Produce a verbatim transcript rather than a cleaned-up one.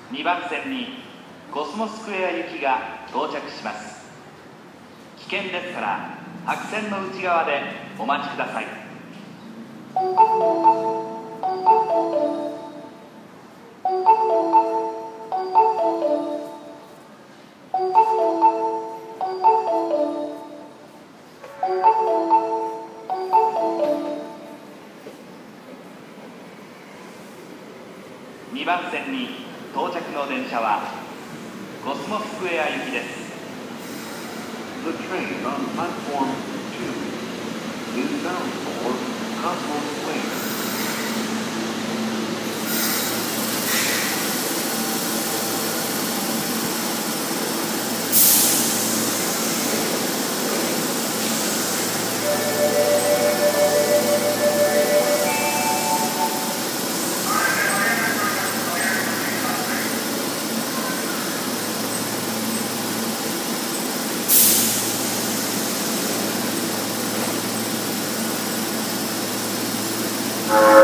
にばん線にコスモスクエア行きが到着します。危険ですから白線の内側でお待ちください。にばん線に到着の電車はコスモスクエア行きです。 The train on platform two is bound for Cosmo Square. you